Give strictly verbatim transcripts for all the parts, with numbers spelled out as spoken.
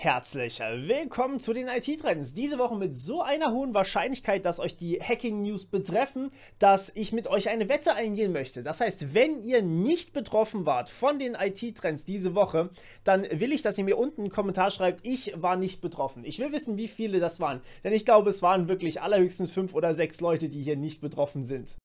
Herzlich willkommen zu den I T-Trends. Diese Woche mit so einer hohen Wahrscheinlichkeit, dass euch die Hacking-News betreffen, dass ich mit euch eine Wette eingehen möchte. Das heißt, wenn ihr nicht betroffen wart von den I T-Trends diese Woche, dann will ich, dass ihr mir unten einen Kommentar schreibt, ich war nicht betroffen. Ich will wissen, wie viele das waren, denn ich glaube, es waren wirklich allerhöchstens fünf oder sechs Leute, die hier nicht betroffen sind.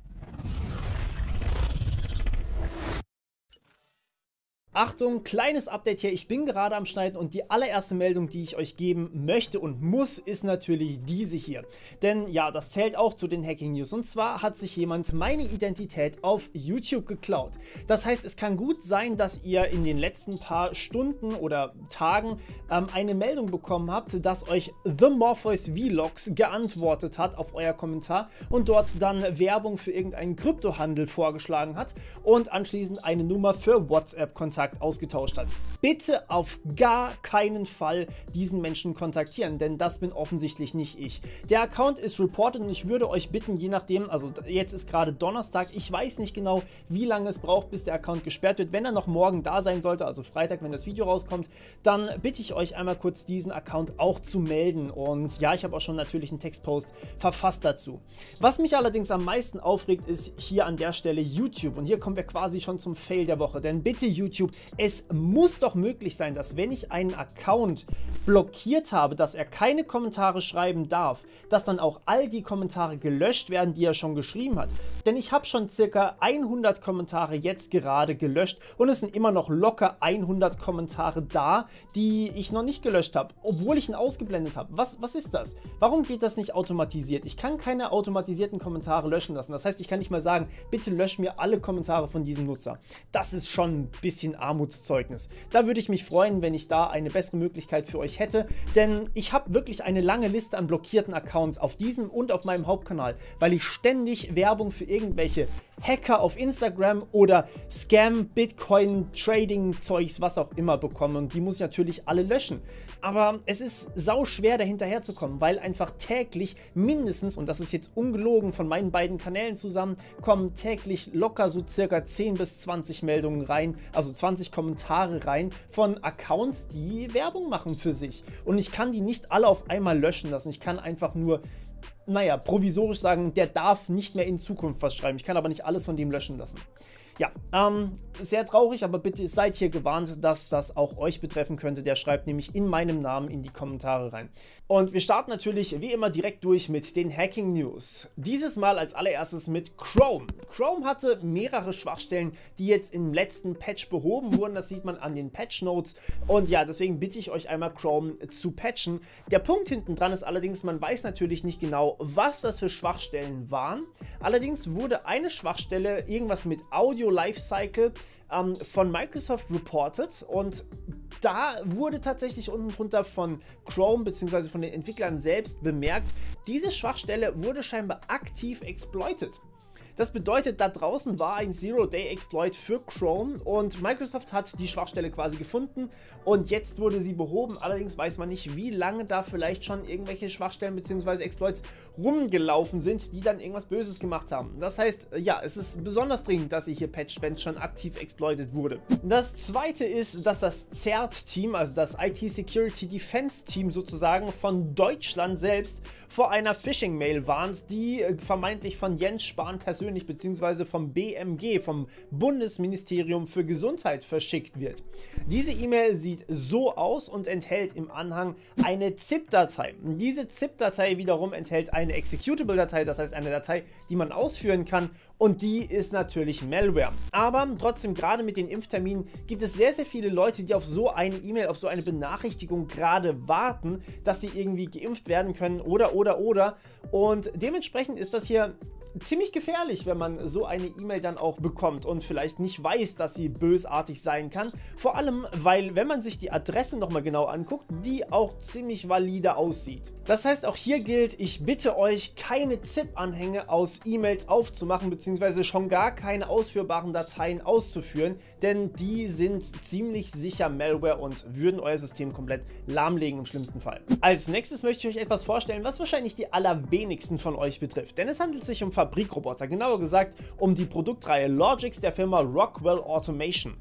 Achtung, kleines Update hier, ich bin gerade am Schneiden und die allererste Meldung, die ich euch geben möchte und muss, ist natürlich diese hier. Denn ja, das zählt auch zu den Hacking News und zwar hat sich jemand meine Identität auf YouTube geklaut. Das heißt, es kann gut sein, dass ihr in den letzten paar Stunden oder Tagen ähm, eine Meldung bekommen habt, dass euch The Morpheus Vlogs geantwortet hat auf euer Kommentar und dort dann Werbung für irgendeinen Kryptohandel vorgeschlagen hat und anschließend eine Nummer für WhatsApp-Kontakt ausgetauscht hat. Bitte auf gar keinen Fall diesen Menschen kontaktieren, denn das bin offensichtlich nicht ich. Der Account ist reported und ich würde euch bitten, je nachdem, also jetzt ist gerade Donnerstag, ich weiß nicht genau, wie lange es braucht, bis der Account gesperrt wird. Wenn er noch morgen da sein sollte, also Freitag, wenn das Video rauskommt, dann bitte ich euch einmal kurz diesen Account auch zu melden und ja, ich habe auch schon natürlich einen Textpost verfasst dazu. Was mich allerdings am meisten aufregt, ist hier an der Stelle YouTube und hier kommen wir quasi schon zum Fail der Woche, denn bitte YouTube, es muss doch möglich sein, dass wenn ich einen Account blockiert habe, dass er keine Kommentare schreiben darf, dass dann auch all die Kommentare gelöscht werden, die er schon geschrieben hat. Denn ich habe schon circa hundert Kommentare jetzt gerade gelöscht und es sind immer noch locker hundert Kommentare da, die ich noch nicht gelöscht habe, obwohl ich ihn ausgeblendet habe. Was, was ist das? Warum geht das nicht automatisiert? Ich kann keine automatisierten Kommentare löschen lassen. Das heißt, ich kann nicht mal sagen, bitte lösch mir alle Kommentare von diesem Nutzer. Das ist schon ein bisschen Armutszeugnis. Da würde ich mich freuen, wenn ich da eine bessere Möglichkeit für euch hätte, denn ich habe wirklich eine lange Liste an blockierten Accounts auf diesem und auf meinem Hauptkanal, weil ich ständig Werbung für irgendwelche Hacker auf Instagram oder Scam, Bitcoin, Trading Zeugs, was auch immer bekomme und die muss ich natürlich alle löschen. Aber es ist sau schwer dahinterher zu kommen, weil einfach täglich mindestens, und das ist jetzt ungelogen von meinen beiden Kanälen zusammen, kommen täglich locker so circa zehn bis zwanzig Meldungen rein, also zwanzig Kommentare rein von Accounts, die Werbung machen für sich. Und ich kann die nicht alle auf einmal löschen lassen. Ich kann einfach nur, naja, provisorisch sagen, der darf nicht mehr in Zukunft was schreiben. Ich kann aber nicht alles von dem löschen lassen. Ja, ähm, sehr traurig, aber bitte seid hier gewarnt, dass das auch euch betreffen könnte. Der schreibt nämlich in meinem Namen in die Kommentare rein. Und wir starten natürlich wie immer direkt durch mit den Hacking News. Dieses Mal als allererstes mit Chrome. Chrome hatte mehrere Schwachstellen, die jetzt im letzten Patch behoben wurden. Das sieht man an den Patch Notes. Und ja, deswegen bitte ich euch einmal Chrome zu patchen. Der Punkt hinten dran ist allerdings, man weiß natürlich nicht genau, was das für Schwachstellen waren. Allerdings wurde eine Schwachstelle, irgendwas mit Audio Lifecycle, ähm, von Microsoft reported und da wurde tatsächlich unten drunter von Chrome bzw. von den Entwicklern selbst bemerkt, diese Schwachstelle wurde scheinbar aktiv exploited. Das bedeutet, da draußen war ein Zero-Day-Exploit für Chrome und Microsoft hat die Schwachstelle quasi gefunden und jetzt wurde sie behoben. Allerdings weiß man nicht, wie lange da vielleicht schon irgendwelche Schwachstellen bzw. Exploits rumgelaufen sind, die dann irgendwas Böses gemacht haben. Das heißt, ja, es ist besonders dringend, dass ihr hier patcht, wenn es schon aktiv exploited wurde. Das zweite ist, dass das C E R T-Team, also das I T Security Defense Team sozusagen von Deutschland selbst, vor einer Phishing-Mail warnt, die äh, vermeintlich von Jens Spahn persönlich bzw. vom B M G, vom Bundesministerium für Gesundheit, verschickt wird. Diese E-Mail sieht so aus und enthält im Anhang eine ZIP-Datei. Diese ZIP-Datei wiederum enthält eine Executable-Datei, das heißt eine Datei, die man ausführen kann und die ist natürlich Malware. Aber trotzdem, gerade mit den Impfterminen gibt es sehr, sehr viele Leute, die auf so eine E-Mail, auf so eine Benachrichtigung gerade warten, dass sie irgendwie geimpft werden können oder, oder, oder. Und dementsprechend ist das hier ziemlich gefährlich, wenn man so eine E-Mail dann auch bekommt und vielleicht nicht weiß, dass sie bösartig sein kann. Vor allem, weil, wenn man sich die Adresse nochmal genau anguckt, die auch ziemlich valide aussieht. Das heißt, auch hier gilt, ich bitte euch, keine ZIP-Anhänge aus E-Mails aufzumachen, beziehungsweise schon gar keine ausführbaren Dateien auszuführen, denn die sind ziemlich sicher Malware und würden euer System komplett lahmlegen im schlimmsten Fall. Als nächstes möchte ich euch etwas vorstellen, was wahrscheinlich die allerwenigsten von euch betrifft, denn es handelt sich um Fabrikroboter, genauer gesagt um die Produktreihe Logix der Firma Rockwell Automation.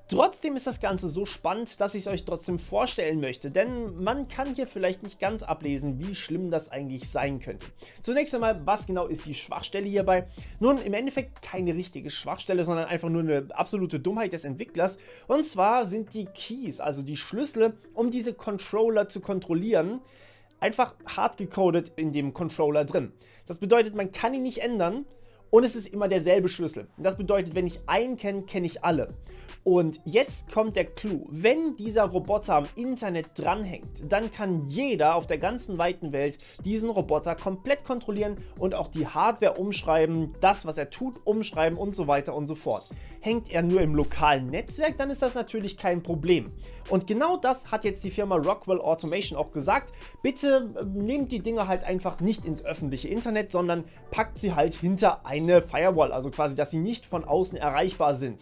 Trotzdem ist das Ganze so spannend, dass ich es euch trotzdem vorstellen möchte, denn man kann hier vielleicht nicht ganz ablesen, wie schlimm das eigentlich sein könnte. Zunächst einmal, was genau ist die Schwachstelle hierbei? Nun, im Endeffekt keine richtige Schwachstelle, sondern einfach nur eine absolute Dummheit des Entwicklers. Und zwar sind die Keys, also die Schlüssel, um diese Controller zu kontrollieren, einfach hart gecodet in dem Controller drin. Das bedeutet, man kann ihn nicht ändern und es ist immer derselbe Schlüssel. Das bedeutet, wenn ich einen kenne, kenne ich alle. Und jetzt kommt der Clou. Wenn dieser Roboter am Internet dranhängt, dann kann jeder auf der ganzen weiten Welt diesen Roboter komplett kontrollieren und auch die Hardware umschreiben, das, was er tut, umschreiben und so weiter und so fort. Hängt er nur im lokalen Netzwerk, dann ist das natürlich kein Problem. Und genau das hat jetzt die Firma Rockwell Automation auch gesagt. Bitte nehmt die Dinge halt einfach nicht ins öffentliche Internet, sondern packt sie halt hinter eine Firewall, also quasi, dass sie nicht von außen erreichbar sind.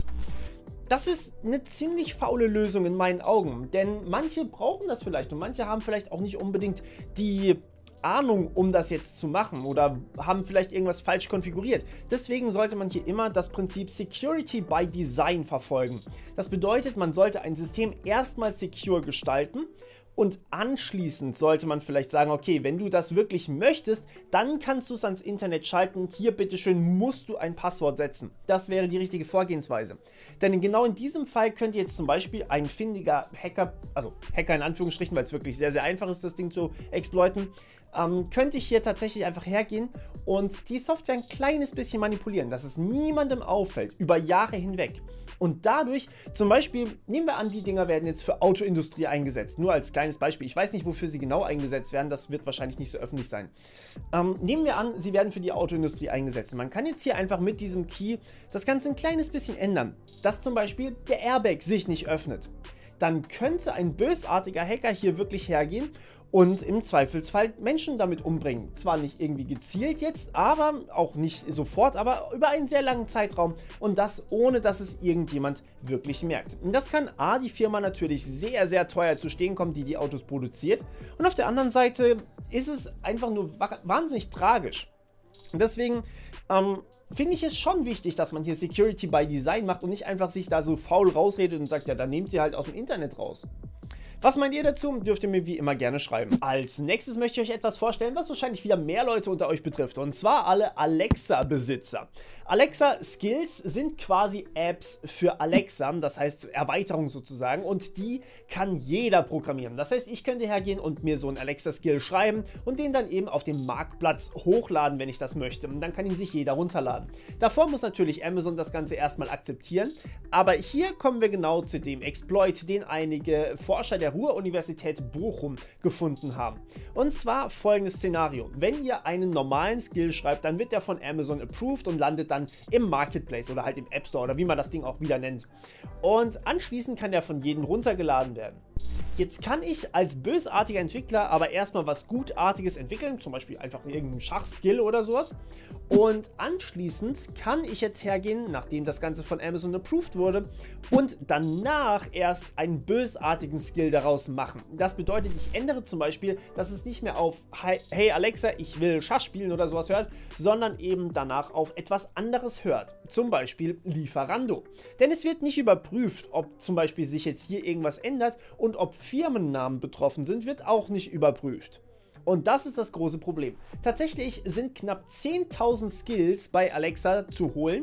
Das ist eine ziemlich faule Lösung in meinen Augen, denn manche brauchen das vielleicht und manche haben vielleicht auch nicht unbedingt die Ahnung, um das jetzt zu machen oder haben vielleicht irgendwas falsch konfiguriert. Deswegen sollte man hier immer das Prinzip Security by Design verfolgen. Das bedeutet, man sollte ein System erstmal secure gestalten. Und anschließend sollte man vielleicht sagen, okay, wenn du das wirklich möchtest, dann kannst du es ans Internet schalten. Hier bitteschön musst du ein Passwort setzen. Das wäre die richtige Vorgehensweise. Denn genau in diesem Fall könnte jetzt zum Beispiel ein findiger Hacker, also Hacker in Anführungsstrichen, weil es wirklich sehr, sehr einfach ist, das Ding zu exploiten, ähm, könnte ich hier tatsächlich einfach hergehen und die Software ein kleines bisschen manipulieren, dass es niemandem auffällt, über Jahre hinweg. Und dadurch, zum Beispiel, nehmen wir an, die Dinger werden jetzt für Autoindustrie eingesetzt. Nur als kleines Beispiel. Ich weiß nicht, wofür sie genau eingesetzt werden. Das wird wahrscheinlich nicht so öffentlich sein. Ähm, nehmen wir an, sie werden für die Autoindustrie eingesetzt. Man kann jetzt hier einfach mit diesem Key das Ganze ein kleines bisschen ändern. Dass zum Beispiel der Airbag sich nicht öffnet. Dann könnte ein bösartiger Hacker hier wirklich hergehen und im Zweifelsfall Menschen damit umbringen. Zwar nicht irgendwie gezielt jetzt, aber auch nicht sofort, aber über einen sehr langen Zeitraum und das ohne, dass es irgendjemand wirklich merkt. Und das kann A, die Firma natürlich sehr, sehr teuer zu stehen kommen, die die Autos produziert, und auf der anderen Seite ist es einfach nur wahnsinnig tragisch. Und deswegen ähm, finde ich es schon wichtig, dass man hier Security by Design macht und nicht einfach sich da so faul rausredet und sagt, ja, dann nehmt ihr halt aus dem Internet raus. Was meint ihr dazu? Dürft ihr mir wie immer gerne schreiben. Als nächstes möchte ich euch etwas vorstellen, was wahrscheinlich wieder mehr Leute unter euch betrifft. Und zwar alle Alexa-Besitzer. Alexa-Skills sind quasi Apps für Alexa, das heißt Erweiterungen sozusagen. Und die kann jeder programmieren. Das heißt, ich könnte hergehen und mir so einen Alexa-Skill schreiben und den dann eben auf dem Marktplatz hochladen, wenn ich das möchte. Und dann kann ihn sich jeder runterladen. Davor muss natürlich Amazon das Ganze erstmal akzeptieren. Aber hier kommen wir genau zu dem Exploit, den einige Forscher der Ruhr-Universität Bochum gefunden haben. Und zwar folgendes Szenario. Wenn ihr einen normalen Skill schreibt, dann wird der von Amazon approved und landet dann im Marketplace oder halt im App Store oder wie man das Ding auch wieder nennt. Und anschließend kann der von jedem runtergeladen werden. Jetzt kann ich als bösartiger Entwickler aber erstmal was Gutartiges entwickeln, zum Beispiel einfach irgendeinen Schachskill oder sowas. Und anschließend kann ich jetzt hergehen, nachdem das Ganze von Amazon approved wurde, und danach erst einen bösartigen Skill daraus machen. Das bedeutet, ich ändere zum Beispiel, dass es nicht mehr auf Hey Alexa, ich will Schach spielen oder sowas hört, sondern eben danach auf etwas anderes hört. Zum Beispiel Lieferando. Denn es wird nicht überprüft, ob zum Beispiel sich jetzt hier irgendwas ändert, und ob Firmennamen betroffen sind, wird auch nicht überprüft. Und das ist das große Problem. Tatsächlich sind knapp zehntausend Skills bei Alexa zu holen,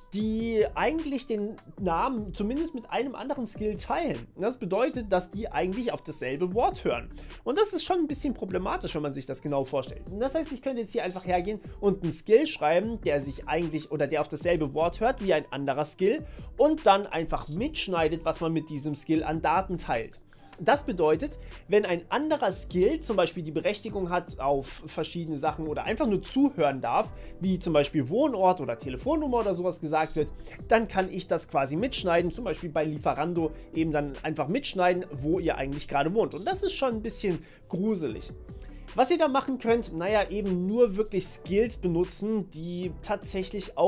die eigentlich den Namen zumindest mit einem anderen Skill teilen. Das bedeutet, dass die eigentlich auf dasselbe Wort hören. Und das ist schon ein bisschen problematisch, wenn man sich das genau vorstellt. Das heißt, ich könnte jetzt hier einfach hergehen und einen Skill schreiben, der sich eigentlich oder der auf dasselbe Wort hört wie ein anderer Skill und dann einfach mitschneidet, was man mit diesem Skill an Daten teilt. Das bedeutet, wenn ein anderer Skill zum Beispiel die Berechtigung hat auf verschiedene Sachen oder einfach nur zuhören darf, wie zum Beispiel Wohnort oder Telefonnummer oder sowas gesagt wird, dann kann ich das quasi mitschneiden, zum Beispiel bei Lieferando eben dann einfach mitschneiden, wo ihr eigentlich gerade wohnt. Und das ist schon ein bisschen gruselig. Was ihr da machen könnt, naja, eben nur wirklich Skills benutzen, die tatsächlich auch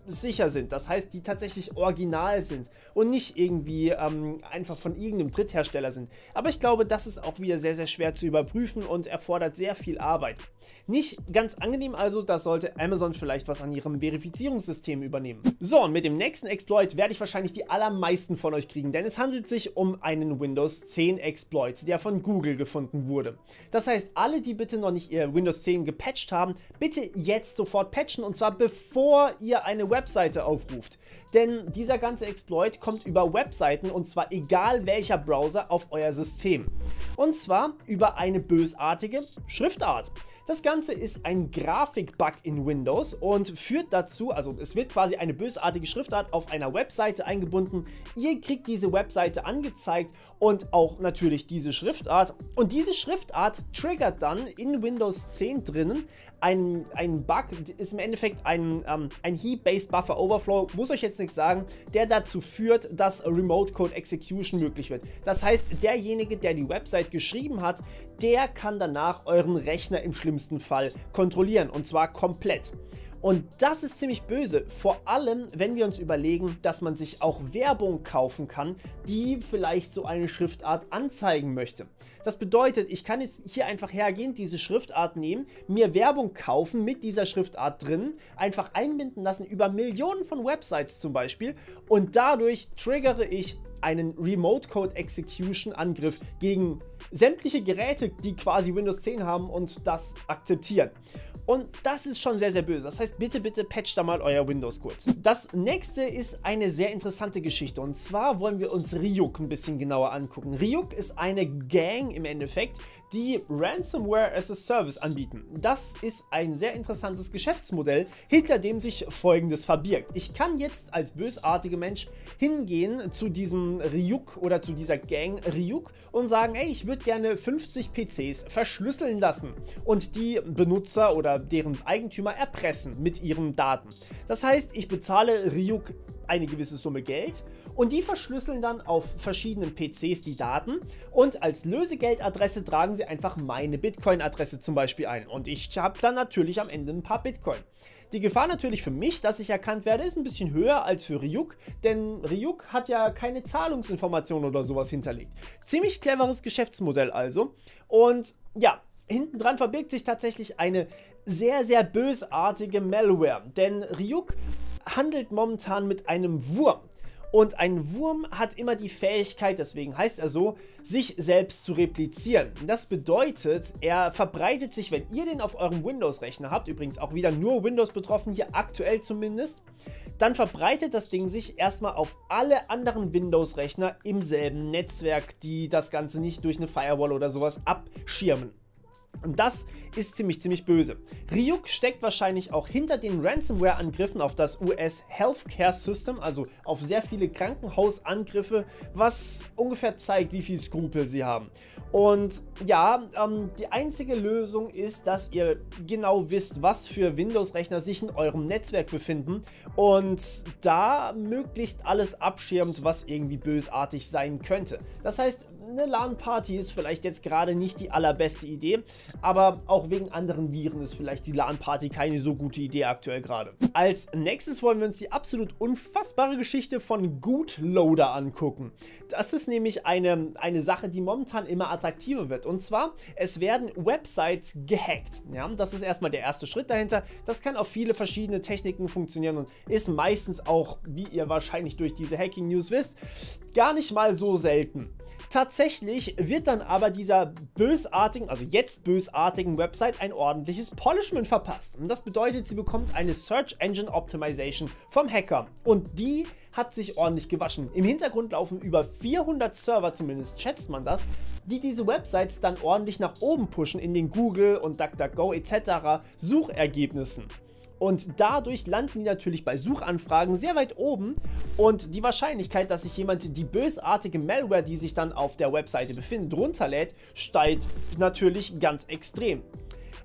sicher sind, das heißt, die tatsächlich original sind und nicht irgendwie ähm, einfach von irgendeinem Dritthersteller sind. Aber ich glaube, das ist auch wieder sehr, sehr schwer zu überprüfen und erfordert sehr viel Arbeit. Nicht ganz angenehm also, da sollte Amazon vielleicht was an ihrem Verifizierungssystem übernehmen. So, und mit dem nächsten Exploit werde ich wahrscheinlich die allermeisten von euch kriegen, denn es handelt sich um einen Windows zehn Exploit, der von Google gefunden wurde. Das heißt, alle, die bitte noch nicht ihr Windows zehn gepatcht haben, bitte jetzt sofort patchen, und zwar bevor ihr eine Webseite aufruft. Denn dieser ganze Exploit kommt über Webseiten, und zwar egal welcher Browser, auf euer System. Und zwar über eine bösartige Schriftart. Das Ganze ist ein Grafikbug in Windows und führt dazu, also es wird quasi eine bösartige Schriftart auf einer Webseite eingebunden. Ihr kriegt diese Webseite angezeigt und auch natürlich diese Schriftart. Und diese Schriftart triggert dann in Windows zehn drinnen ein, ein Bug, ist im Endeffekt ein, ähm, ein Heap-Based Buffer Overflow, muss euch jetzt nichts sagen, der dazu führt, dass Remote Code Execution möglich wird. Das heißt, derjenige, der die Website geschrieben hat, der kann danach euren Rechner im schlimmsten Fall kontrollieren, und zwar komplett. Und das ist ziemlich böse, vor allem wenn wir uns überlegen, dass man sich auch Werbung kaufen kann, die vielleicht so eine Schriftart anzeigen möchte. Das bedeutet, ich kann jetzt hier einfach hergehen, diese Schriftart nehmen, mir Werbung kaufen mit dieser Schriftart drin, einfach einbinden lassen über Millionen von Websites zum Beispiel, und dadurch triggere ich einen Remote Code Execution Angriff gegen sämtliche Geräte, die quasi Windows zehn haben und das akzeptieren. Und das ist schon sehr, sehr böse. Das heißt, bitte, bitte patcht da mal euer Windows-Code. Das nächste ist eine sehr interessante Geschichte. Und zwar wollen wir uns Ryuk ein bisschen genauer angucken. Ryuk ist eine Gang im Endeffekt, die Ransomware as a Service anbieten. Das ist ein sehr interessantes Geschäftsmodell, hinter dem sich Folgendes verbirgt. Ich kann jetzt als bösartiger Mensch hingehen zu diesem Ryuk oder zu dieser Gang Ryuk und sagen, ey, ich würde gerne fünfzig P Cs verschlüsseln lassen und die Benutzer oder deren Eigentümer erpressen mit ihren Daten. Das heißt, ich bezahle Ryuk eine gewisse Summe Geld und die verschlüsseln dann auf verschiedenen P Cs die Daten, und als Lösegeldadresse tragen sie einfach meine Bitcoin-Adresse zum Beispiel ein, und ich habe dann natürlich am Ende ein paar Bitcoin. Die Gefahr natürlich für mich, dass ich erkannt werde, ist ein bisschen höher als für Ryuk, denn Ryuk hat ja keine Zahlungsinformationen oder sowas hinterlegt. Ziemlich cleveres Geschäftsmodell also, und ja, hinten dran verbirgt sich tatsächlich eine sehr, sehr bösartige Malware, denn Ryuk handelt momentan mit einem Wurm. Und ein Wurm hat immer die Fähigkeit, deswegen heißt er so, sich selbst zu replizieren. Das bedeutet, er verbreitet sich, wenn ihr den auf eurem Windows-Rechner habt, übrigens auch wieder nur Windows betroffen, hier aktuell zumindest, dann verbreitet das Ding sich erstmal auf alle anderen Windows-Rechner im selben Netzwerk, die das Ganze nicht durch eine Firewall oder sowas abschirmen. Und das ist ziemlich, ziemlich böse. Ryuk steckt wahrscheinlich auch hinter den Ransomware-Angriffen auf das U S Healthcare System, also auf sehr viele Krankenhausangriffe, was ungefähr zeigt, wie viel Skrupel sie haben. Und ja, ähm, die einzige Lösung ist, dass ihr genau wisst, was für Windows-Rechner sich in eurem Netzwerk befinden und da möglichst alles abschirmt, was irgendwie bösartig sein könnte. Das heißt, eine LAN-Party ist vielleicht jetzt gerade nicht die allerbeste Idee, aber auch wegen anderen Viren ist vielleicht die LAN-Party keine so gute Idee aktuell gerade. Als nächstes wollen wir uns die absolut unfassbare Geschichte von Gootloader angucken. Das ist nämlich eine, eine Sache, die momentan immer attraktiver wird. Und zwar, es werden Websites gehackt. Ja, das ist erstmal der erste Schritt dahinter. Das kann auf viele verschiedene Techniken funktionieren und ist meistens auch, wie ihr wahrscheinlich durch diese Hacking-News wisst, gar nicht mal so selten. Tatsächlich wird dann aber dieser bösartigen, also jetzt bösartigen Website ein ordentliches Polishment verpasst. Und das bedeutet, sie bekommt eine Search Engine Optimization vom Hacker. Und die hat sich ordentlich gewaschen. Im Hintergrund laufen über vierhundert Server, zumindest schätzt man das, die diese Websites dann ordentlich nach oben pushen in den Google und DuckDuckGo et cetera Suchergebnissen. Und dadurch landen die natürlich bei Suchanfragen sehr weit oben und die Wahrscheinlichkeit, dass sich jemand die bösartige Malware, die sich dann auf der Webseite befindet, runterlädt, steigt natürlich ganz extrem.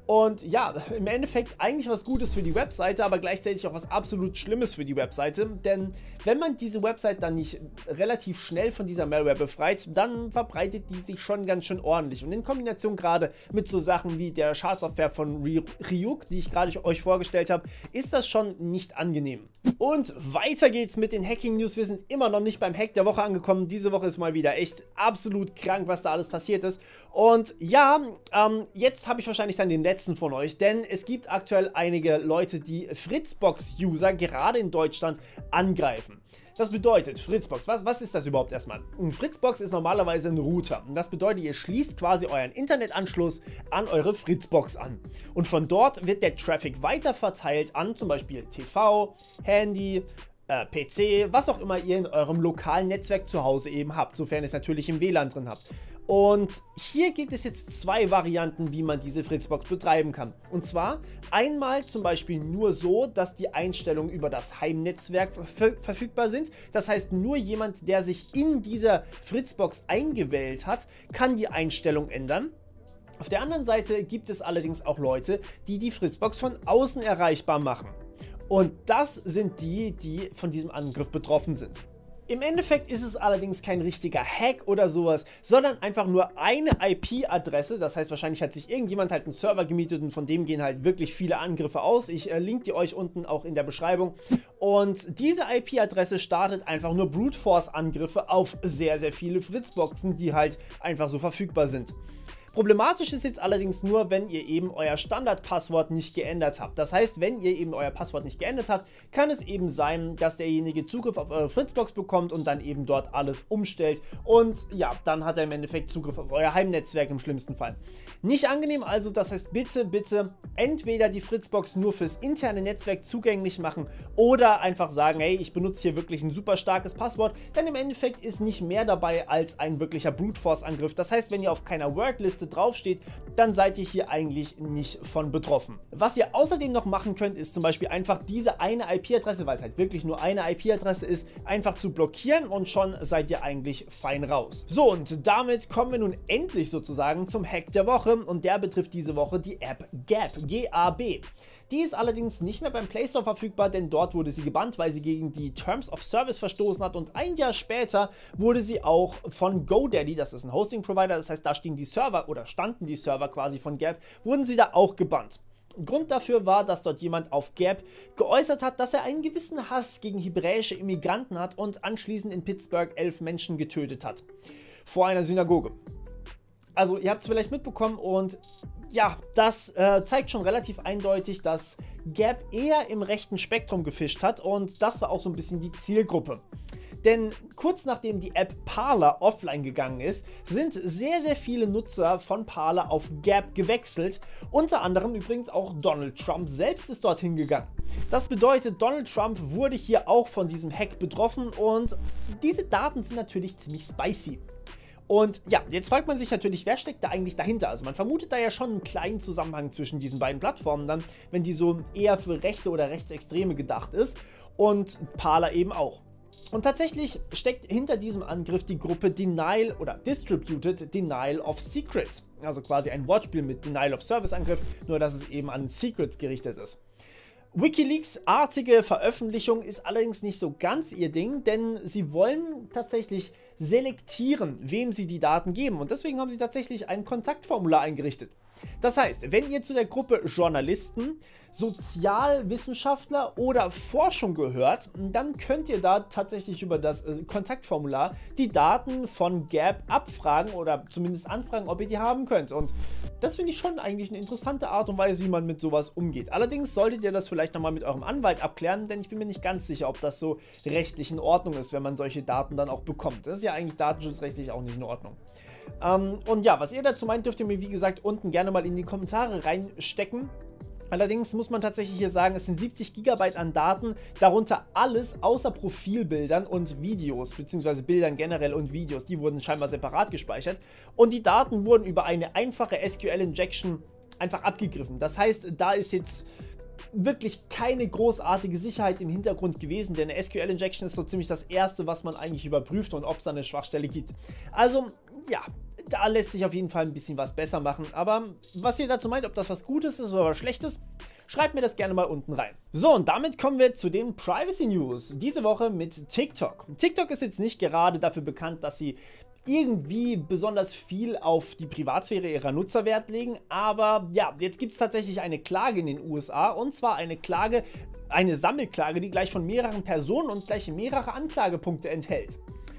Und ja, im Endeffekt eigentlich was Gutes für die Webseite, aber gleichzeitig auch was absolut Schlimmes für die Webseite, denn wenn man diese Website dann nicht relativ schnell von dieser Malware befreit, dann verbreitet die sich schon ganz schön ordentlich. Und in Kombination gerade mit so Sachen wie der Schadsoftware von Ryuk, die ich gerade euch vorgestellt habe, ist das schon nicht angenehm. Und weiter geht's mit den Hacking-News. Wir sind immer noch nicht beim Hack der Woche angekommen. Diese Woche ist mal wieder echt absolut krank, was da alles passiert ist. Und ja, ähm, jetzt habe ich wahrscheinlich dann den letzten von euch, denn es gibt aktuell einige Leute, die Fritzbox-User gerade in Deutschland angreifen. Das bedeutet, Fritzbox, was, was ist das überhaupt erstmal? Ein Fritzbox ist normalerweise ein Router. Und das bedeutet, ihr schließt quasi euren Internetanschluss an eure Fritzbox an. Und von dort wird der Traffic weiter verteilt an zum Beispiel T V, Handy, äh, P C, was auch immer ihr in eurem lokalen Netzwerk zu Hause eben habt, sofern ihr es natürlich im W L A N drin habt. Und hier gibt es jetzt zwei Varianten, wie man diese Fritzbox betreiben kann. Und zwar einmal zum Beispiel nur so, dass die Einstellungen über das Heimnetzwerk ver verfügbar sind. Das heißt, nur jemand, der sich in dieser Fritzbox eingewählt hat, kann die Einstellung ändern. Auf der anderen Seite gibt es allerdings auch Leute, die die Fritzbox von außen erreichbar machen. Und das sind die, die von diesem Angriff betroffen sind. Im Endeffekt ist es allerdings kein richtiger Hack oder sowas, sondern einfach nur eine I P-Adresse. Das heißt, wahrscheinlich hat sich irgendjemand halt einen Server gemietet und von dem gehen halt wirklich viele Angriffe aus. Ich äh, linke die euch unten auch in der Beschreibung. Und diese I P-Adresse startet einfach nur Brute Force-Angriffe auf sehr, sehr viele Fritzboxen, die halt einfach so verfügbar sind. Problematisch ist jetzt allerdings nur, wenn ihr eben euer Standardpasswort nicht geändert habt. Das heißt, wenn ihr eben euer Passwort nicht geändert habt, kann es eben sein, dass derjenige Zugriff auf eure Fritzbox bekommt und dann eben dort alles umstellt. Und ja, dann hat er im Endeffekt Zugriff auf euer Heimnetzwerk im schlimmsten Fall. Nicht angenehm also, das heißt bitte, bitte entweder die Fritzbox nur fürs interne Netzwerk zugänglich machen oder einfach sagen, hey, ich benutze hier wirklich ein super starkes Passwort, denn im Endeffekt ist nicht mehr dabei als ein wirklicher Brute Force Angriff. Das heißt, wenn ihr auf keiner Wordliste draufsteht, dann seid ihr hier eigentlich nicht von betroffen. Was ihr außerdem noch machen könnt, ist zum Beispiel einfach diese eine I P-Adresse, weil es halt wirklich nur eine I P-Adresse ist, einfach zu blockieren und schon seid ihr eigentlich fein raus. So, und damit kommen wir nun endlich sozusagen zum Hack der Woche und der betrifft diese Woche die App Gab, G A B. Die ist allerdings nicht mehr beim Play Store verfügbar, denn dort wurde sie gebannt, weil sie gegen die Terms of Service verstoßen hat und ein Jahr später wurde sie auch von GoDaddy, das ist ein Hosting-Provider, das heißt, da stehen die Server oder standen die Server quasi von Gab, wurden sie da auch gebannt. Grund dafür war, dass dort jemand auf Gab geäußert hat, dass er einen gewissen Hass gegen hebräische Immigranten hat und anschließend in Pittsburgh elf Menschen getötet hat. Vor einer Synagoge. Also ihr habt es vielleicht mitbekommen und ja, das äh, zeigt schon relativ eindeutig, dass Gab eher im rechten Spektrum gefischt hat und das war auch so ein bisschen die Zielgruppe. Denn kurz nachdem die App Parler offline gegangen ist, sind sehr, sehr viele Nutzer von Parler auf Gab gewechselt. Unter anderem übrigens auch Donald Trump selbst ist dorthin gegangen. Das bedeutet, Donald Trump wurde hier auch von diesem Hack betroffen und diese Daten sind natürlich ziemlich spicy. Und ja, jetzt fragt man sich natürlich, wer steckt da eigentlich dahinter? Also man vermutet da ja schon einen kleinen Zusammenhang zwischen diesen beiden Plattformen dann, wenn die so eher für Rechte oder Rechtsextreme gedacht ist und Parler eben auch. Und tatsächlich steckt hinter diesem Angriff die Gruppe Denial oder Distributed Denial of Secrets. Also quasi ein Wortspiel mit Denial of Service Angriff, nur dass es eben an Secrets gerichtet ist. WikiLeaks-artige Veröffentlichung ist allerdings nicht so ganz ihr Ding, denn sie wollen tatsächlich selektieren, wem sie die Daten geben und deswegen haben sie tatsächlich ein Kontaktformular eingerichtet. Das heißt, wenn ihr zu der Gruppe Journalisten, Sozialwissenschaftler oder Forschung gehört, dann könnt ihr da tatsächlich über das äh, Kontaktformular die Daten von Gab abfragen oder zumindest anfragen, ob ihr die haben könnt. Und das finde ich schon eigentlich eine interessante Art und Weise, wie man mit sowas umgeht. Allerdings solltet ihr das vielleicht nochmal mit eurem Anwalt abklären, denn ich bin mir nicht ganz sicher, ob das so rechtlich in Ordnung ist, wenn man solche Daten dann auch bekommt. Das ist ja eigentlich datenschutzrechtlich auch nicht in Ordnung. Ähm, und ja, was ihr dazu meint, dürft ihr mir wie gesagt unten gerne mal in die Kommentare reinstecken. Allerdings muss man tatsächlich hier sagen, es sind siebzig Gigabyte an Daten, darunter alles außer Profilbildern und Videos, beziehungsweise Bildern generell und Videos, die wurden scheinbar separat gespeichert. Und die Daten wurden über eine einfache S Q L-Injection einfach abgegriffen. Das heißt, da ist jetzt wirklich keine großartige Sicherheit im Hintergrund gewesen, denn eine S Q L-Injection ist so ziemlich das erste, was man eigentlich überprüft und ob es da eine Schwachstelle gibt. Also ja, da lässt sich auf jeden Fall ein bisschen was besser machen. Aber was ihr dazu meint, ob das was Gutes ist oder was Schlechtes, schreibt mir das gerne mal unten rein. So, und damit kommen wir zu den Privacy News. Diese Woche mit TikTok. TikTok ist jetzt nicht gerade dafür bekannt, dass sie irgendwie besonders viel auf die Privatsphäre ihrer Nutzer Wert legen, aber ja, jetzt gibt es tatsächlich eine Klage in den U S A, und zwar eine Klage, eine Sammelklage, die gleich von mehreren Personen und gleich mehrere Anklagepunkte enthält.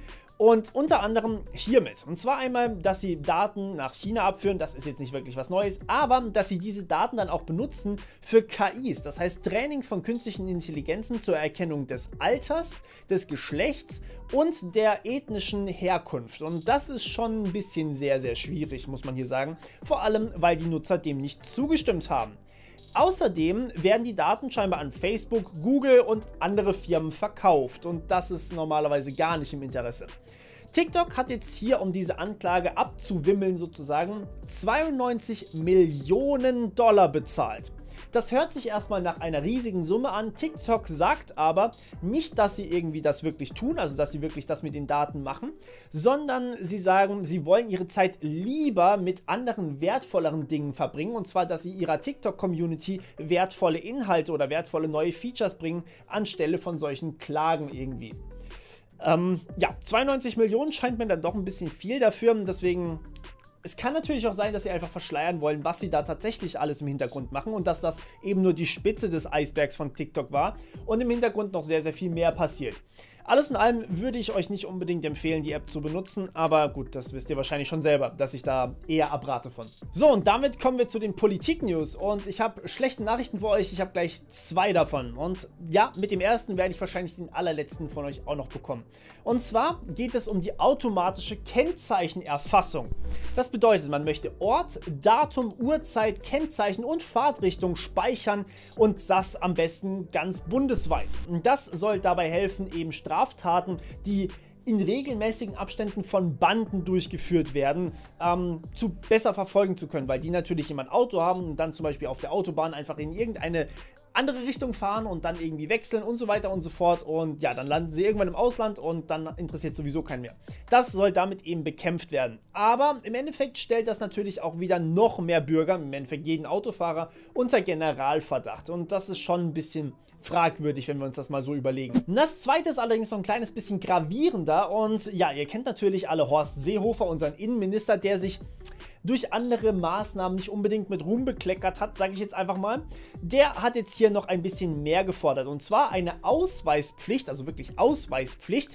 Und unter anderem hiermit. Und zwar einmal, dass sie Daten nach China abführen, das ist jetzt nicht wirklich was Neues, aber dass sie diese Daten dann auch benutzen für K Is, das heißt Training von künstlichen Intelligenzen zur Erkennung des Alters, des Geschlechts und der ethnischen Herkunft. Und das ist schon ein bisschen sehr, sehr schwierig, muss man hier sagen, vor allem, weil die Nutzer dem nicht zugestimmt haben. Außerdem werden die Daten scheinbar an Facebook, Google und andere Firmen verkauft, und das ist normalerweise gar nicht im Interesse. TikTok hat jetzt hier, um diese Anklage abzuwimmeln sozusagen, zweiundneunzig Millionen Dollar bezahlt. Das hört sich erstmal nach einer riesigen Summe an. TikTok sagt aber nicht, dass sie irgendwie das wirklich tun, also dass sie wirklich das mit den Daten machen, sondern sie sagen, sie wollen ihre Zeit lieber mit anderen wertvolleren Dingen verbringen, und zwar, dass sie ihrer TikTok-Community wertvolle Inhalte oder wertvolle neue Features bringen, anstelle von solchen Klagen irgendwie. Ähm, ja, zweiundneunzig Millionen scheint mir dann doch ein bisschen viel dafür, deswegen... Es kann natürlich auch sein, dass sie einfach verschleiern wollen, was sie da tatsächlich alles im Hintergrund machen, und dass das eben nur die Spitze des Eisbergs von TikTok war und im Hintergrund noch sehr, sehr viel mehr passiert. Alles in allem würde ich euch nicht unbedingt empfehlen, die App zu benutzen, aber gut, das wisst ihr wahrscheinlich schon selber, dass ich da eher abrate von. So, und damit kommen wir zu den Politik-News, und ich habe schlechte Nachrichten für euch, ich habe gleich zwei davon, und ja, mit dem ersten werde ich wahrscheinlich den allerletzten von euch auch noch bekommen. Und zwar geht es um die automatische Kennzeichenerfassung. Das bedeutet, man möchte Ort, Datum, Uhrzeit, Kennzeichen und Fahrtrichtung speichern, und das am besten ganz bundesweit. Und das soll dabei helfen, eben Straftaten, die in regelmäßigen Abständen von Banden durchgeführt werden, ähm, zu besser verfolgen zu können, weil die natürlich immer ein Auto haben und dann zum Beispiel auf der Autobahn einfach in irgendeine andere Richtung fahren und dann irgendwie wechseln und so weiter und so fort, und ja, dann landen sie irgendwann im Ausland und dann interessiert sowieso keinen mehr. Das soll damit eben bekämpft werden. Aber im Endeffekt stellt das natürlich auch wieder noch mehr Bürger, im Endeffekt jeden Autofahrer, unter Generalverdacht, und das ist schon ein bisschen fragwürdig, wenn wir uns das mal so überlegen. Das zweite ist allerdings noch ein kleines bisschen gravierender, und ja, ihr kennt natürlich alle Horst Seehofer, unseren Innenminister, der sich durch andere Maßnahmen nicht unbedingt mit Ruhm bekleckert hat, sage ich jetzt einfach mal. Der hat jetzt hier noch ein bisschen mehr gefordert, und zwar eine Ausweispflicht, also wirklich Ausweispflicht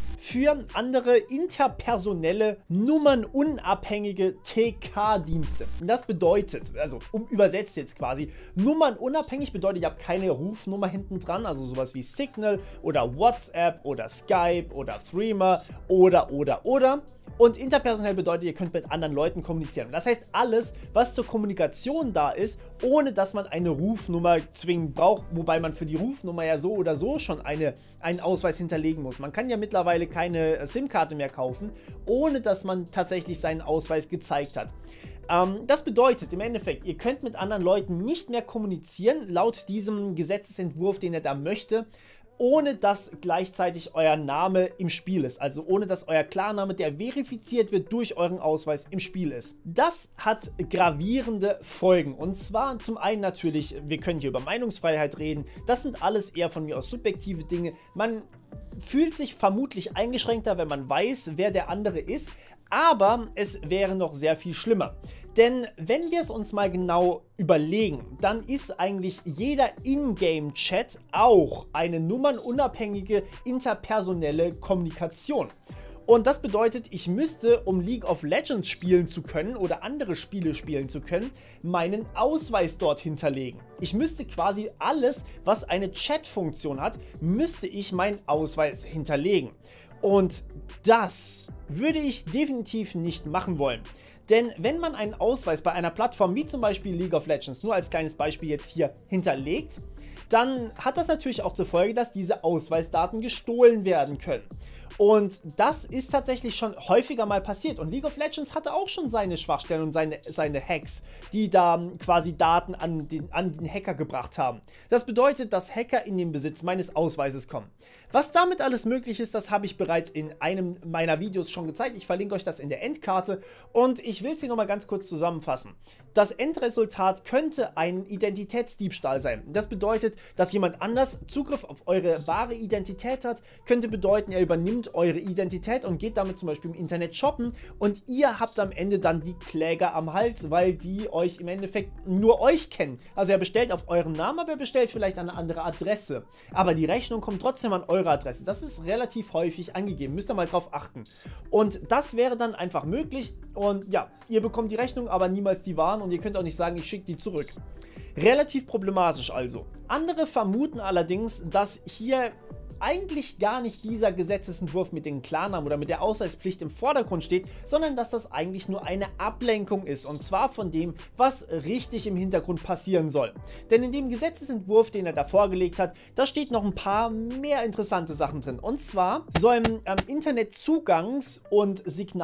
für andere interpersonelle, nummernunabhängige T K-Dienste. Das bedeutet, also um übersetzt jetzt quasi, nummernunabhängig bedeutet, ich habe keine Rufnummer hinten dran, also sowas wie Signal oder WhatsApp oder Skype oder Threema oder, oder, oder. Und interpersonell bedeutet, ihr könnt mit anderen Leuten kommunizieren. Das heißt, alles, was zur Kommunikation da ist, ohne dass man eine Rufnummer zwingend braucht, wobei man für die Rufnummer ja so oder so schon eine, einen Ausweis hinterlegen muss. Man kann ja mittlerweile keine SIM-Karte mehr kaufen, ohne dass man tatsächlich seinen Ausweis gezeigt hat. Ähm, das bedeutet im Endeffekt, ihr könnt mit anderen Leuten nicht mehr kommunizieren, laut diesem Gesetzesentwurf, den er da möchte, ohne dass gleichzeitig euer Name im Spiel ist, also ohne dass euer Klarname, der verifiziert wird durch euren Ausweis, im Spiel ist. Das hat gravierende Folgen, und zwar zum einen natürlich, wir können hier über Meinungsfreiheit reden, das sind alles eher von mir aus subjektive Dinge, man fühlt sich vermutlich eingeschränkter, wenn man weiß, wer der andere ist, aber es wäre noch sehr viel schlimmer. Denn wenn wir es uns mal genau überlegen, dann ist eigentlich jeder Ingame-Chat auch eine nummernunabhängige interpersonelle Kommunikation. Und das bedeutet, ich müsste, um League of Legends spielen zu können oder andere Spiele spielen zu können, meinen Ausweis dort hinterlegen. Ich müsste quasi alles, was eine Chat-Funktion hat, müsste ich meinen Ausweis hinterlegen. Und das würde ich definitiv nicht machen wollen. Denn wenn man einen Ausweis bei einer Plattform wie zum Beispiel League of Legends, nur als kleines Beispiel jetzt hier, hinterlegt, dann hat das natürlich auch zur Folge, dass diese Ausweisdaten gestohlen werden können. Und das ist tatsächlich schon häufiger mal passiert. Und League of Legends hatte auch schon seine Schwachstellen und seine, seine Hacks, die da quasi Daten an den, an den Hacker gebracht haben. Das bedeutet, dass Hacker in den Besitz meines Ausweises kommen. Was damit alles möglich ist, das habe ich bereits in einem meiner Videos schon gezeigt. Ich verlinke euch das in der Endkarte. Und ich will es hier nochmal ganz kurz zusammenfassen. Das Endresultat könnte ein Identitätsdiebstahl sein. Das bedeutet, dass jemand anders Zugriff auf eure wahre Identität hat. Könnte bedeuten, er übernimmt eure Identität und geht damit zum Beispiel im Internet shoppen und ihr habt am Ende dann die Kläger am Hals, weil die euch im Endeffekt nur euch kennen. Also er bestellt auf euren Namen, aber er bestellt vielleicht an eine andere Adresse. Aber die Rechnung kommt trotzdem an eure Adresse. Das ist relativ häufig angegeben. Müsst ihr mal drauf achten. Und das wäre dann einfach möglich und ja, ihr bekommt die Rechnung, aber niemals die Waren und ihr könnt auch nicht sagen, ich schicke die zurück. Relativ problematisch also. Andere vermuten allerdings, dass hier eigentlich gar nicht dieser Gesetzesentwurf mit den Klarnamen oder mit der Ausweispflicht im Vordergrund steht, sondern dass das eigentlich nur eine Ablenkung ist und zwar von dem, was richtig im Hintergrund passieren soll. Denn in dem Gesetzesentwurf, den er da vorgelegt hat, da steht noch ein paar mehr interessante Sachen drin. Und zwar sollen ähm, Internetzugangs- und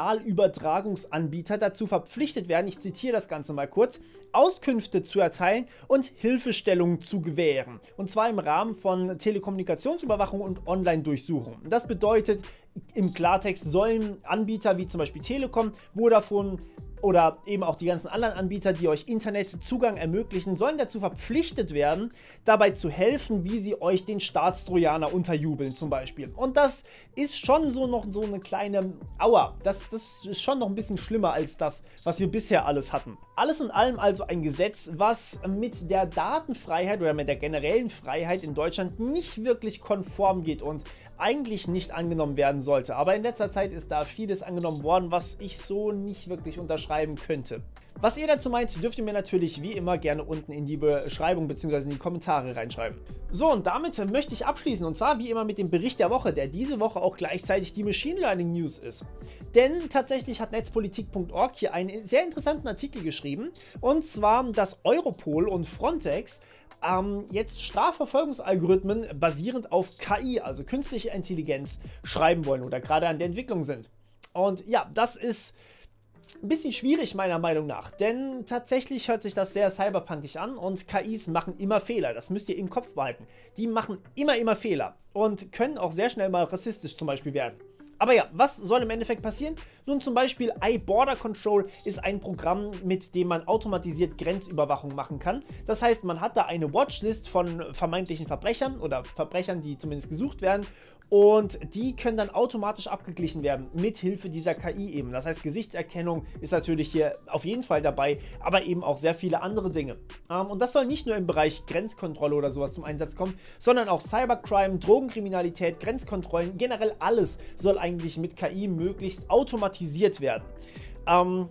Signalübertragungsanbieter dazu verpflichtet werden, ich zitiere das Ganze mal kurz, Auskünfte zu erteilen und Hilfestellungen zu gewähren. Und zwar im Rahmen von Telekommunikationsüberwachung und Online-Durchsuchung. Das bedeutet, im Klartext sollen Anbieter wie zum Beispiel Telekom, Vodafone oder eben auch die ganzen anderen Anbieter, die euch Internetzugang ermöglichen, sollen dazu verpflichtet werden, dabei zu helfen, wie sie euch den Staatstrojaner unterjubeln zum Beispiel. Und das ist schon so noch so eine kleine Aua. Das, das ist schon noch ein bisschen schlimmer als das, was wir bisher alles hatten. Alles in allem also ein Gesetz, was mit der Datenfreiheit oder mit der generellen Freiheit in Deutschland nicht wirklich konform geht und eigentlich nicht angenommen werden sollte. Aber in letzter Zeit ist da vieles angenommen worden, was ich so nicht wirklich unterschreiben könnte. Was ihr dazu meint, dürft ihr mir natürlich wie immer gerne unten in die Beschreibung bzw. in die Kommentare reinschreiben. So, und damit möchte ich abschließen und zwar wie immer mit dem Bericht der Woche, der diese Woche auch gleichzeitig die Machine Learning News ist. Denn tatsächlich hat netzpolitik punkt org hier einen sehr interessanten Artikel geschrieben und zwar, dass Europol und Frontex ähm, jetzt Strafverfolgungsalgorithmen basierend auf K I, also künstliche Intelligenz, schreiben wollen oder gerade an der Entwicklung sind. Und ja, das ist ein bisschen schwierig meiner Meinung nach, denn tatsächlich hört sich das sehr cyberpunkig an und K Is machen immer Fehler, das müsst ihr im Kopf behalten. Die machen immer, immer Fehler und können auch sehr schnell mal rassistisch zum Beispiel werden. Aber ja, was soll im Endeffekt passieren? Nun zum Beispiel iBorder Control ist ein Programm, mit dem man automatisiert Grenzüberwachung machen kann. Das heißt, man hat da eine Watchlist von vermeintlichen Verbrechern oder Verbrechern, die zumindest gesucht werden. Und die können dann automatisch abgeglichen werden mit Hilfe dieser K I eben. Das heißt, Gesichtserkennung ist natürlich hier auf jeden Fall dabei, aber eben auch sehr viele andere Dinge. Ähm, und das soll nicht nur im Bereich Grenzkontrolle oder sowas zum Einsatz kommen, sondern auch Cybercrime, Drogenkriminalität, Grenzkontrollen, generell alles soll eigentlich mit K I möglichst automatisiert werden. Ähm,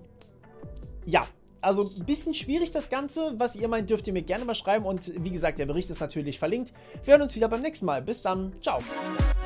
ja. Also ein bisschen schwierig das Ganze. Was ihr meint, dürft ihr mir gerne mal schreiben. Und wie gesagt, der Bericht ist natürlich verlinkt. Wir hören uns wieder beim nächsten Mal. Bis dann. Ciao.